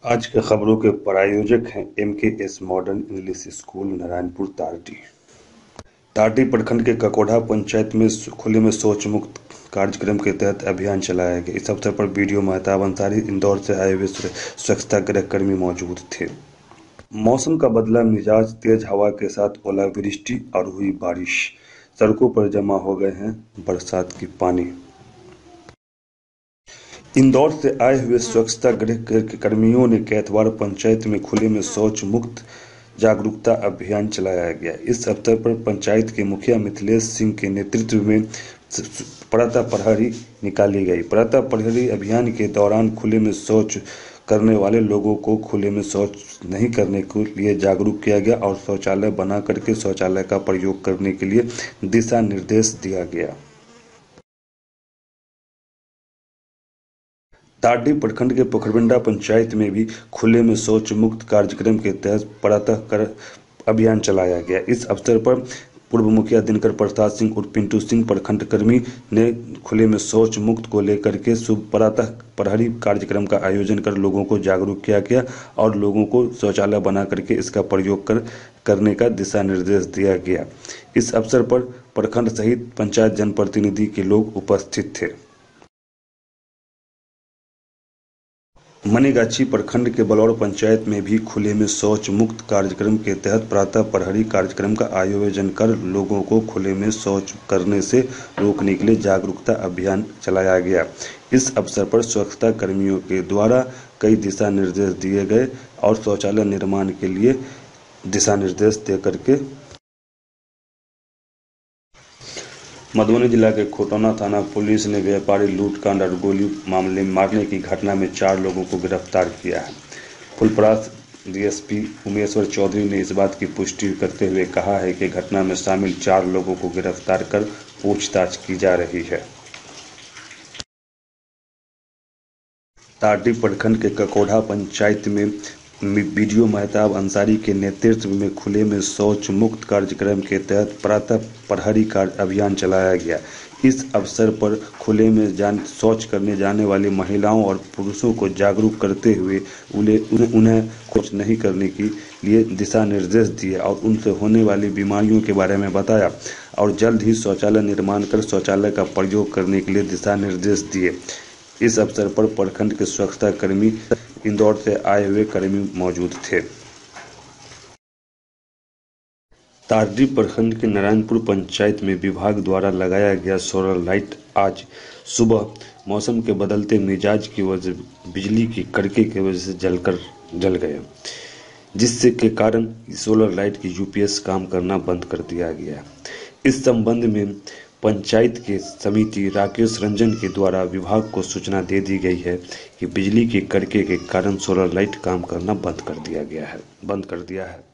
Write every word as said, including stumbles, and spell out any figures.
आज के खबरों के प्रायोजक हैं M K S modern English school Narayanpur Tardi. Tardi प्रखंड के ककोढ़ा पंचायत में खुले में शौच मुक्त कार्यक्रम के तहत अभियान चलाया गया। इस अवसर पर बीडीओ महताब अंसारी, इंदौर से आए हुए स्वच्छता गृह कर्मी मौजूद थे। मौसम का बदला मिजाज, तेज हवा के साथ ओलावृष्टि और हुई बारिश, सड़कों पर जमा हो गए हैं बरसात की पानी। इंदौर से आए हुए स्वच्छता गृह के कर्मियों ने कैथवाड़ पंचायत में खुले में शौच मुक्त जागरूकता अभियान चलाया गया। इस अवसर पर पंचायत के मुखिया मिथिलेश सिंह के नेतृत्व में प्रातः प्रहरी निकाली गई। प्रातः प्रहरी अभियान के दौरान खुले में शौच करने वाले लोगों को खुले में शौच नहीं करने के लिए जागरूक किया गया और शौचालय बना करके शौचालय का प्रयोग करने के लिए दिशा निर्देश दिया गया। तारडी प्रखंड के पोखरबिंडा पंचायत में भी खुले में शौच मुक्त कार्यक्रम के तहत प्रातः कर अभियान चलाया गया। इस अवसर पर पूर्व मुखिया दिनकर प्रसाद सिंह उर्फ पिंटू सिंह प्रखंड कर्मी ने खुले में शौच मुक्त को लेकर के शुभ प्रातः प्रहरी कार्यक्रम का आयोजन कर लोगों को जागरूक किया गया और लोगों को शौचालय बना करके इसका प्रयोग कर करने का दिशा निर्देश दिया गया। इस अवसर पर प्रखंड सहित पंचायत जनप्रतिनिधि के लोग उपस्थित थे। मनीगाछी प्रखंड के बलौर पंचायत में भी खुले में शौच मुक्त कार्यक्रम के तहत प्रातः प्रहरी कार्यक्रम का आयोजन कर लोगों को खुले में शौच करने से रोकने के लिए जागरूकता अभियान चलाया गया। इस अवसर पर स्वच्छता कर्मियों के द्वारा कई दिशा निर्देश दिए गए और शौचालय निर्माण के लिए दिशा निर्देश दे करके मधुबनी जिला के खोटौना थाना पुलिस ने व्यापारी लूटकांड और गोली मामले मारने की घटना में चार लोगों को गिरफ्तार किया है। फुलपरास डीएसपी उमेश्वर चौधरी ने इस बात की पुष्टि करते हुए कहा है कि घटना में शामिल चार लोगों को गिरफ्तार कर पूछताछ की जा रही है। तारडी प्रखंड के ककोढ़ा पंचायत में बीडीओ महताब अंसारी के नेतृत्व में खुले में शौच मुक्त कार्यक्रम के तहत प्रातः प्रहरी कार्य अभियान चलाया गया। इस अवसर पर खुले में जान शौच करने जाने वाली महिलाओं और पुरुषों को जागरूक करते हुए उन्हें उन्हें शौच नहीं करने के लिए दिशा निर्देश दिए और उनसे होने वाली बीमारियों के बारे में बताया और जल्द ही शौचालय निर्माण कर शौचालय का प्रयोग करने के लिए दिशा निर्देश दिए। इस अवसर पर प्रखंड के स्वच्छता कर्मी, इंदौर से आए हुए कर्मी मौजूद थे। तारडी प्रखंड के नारायणपुर पंचायत में विभाग द्वारा लगाया गया सोलर लाइट आज सुबह मौसम के बदलते मिजाज की वजह बिजली की कड़के की वजह से जलकर जल गया, जिससे के कारण सोलर लाइट की यूपीएस काम करना बंद कर दिया गया। इस संबंध में पंचायत के समिति राकेश रंजन के द्वारा विभाग को सूचना दे दी गई है कि बिजली के कड़के के कारण सोलर लाइट काम करना बंद कर दिया गया है बंद कर दिया है।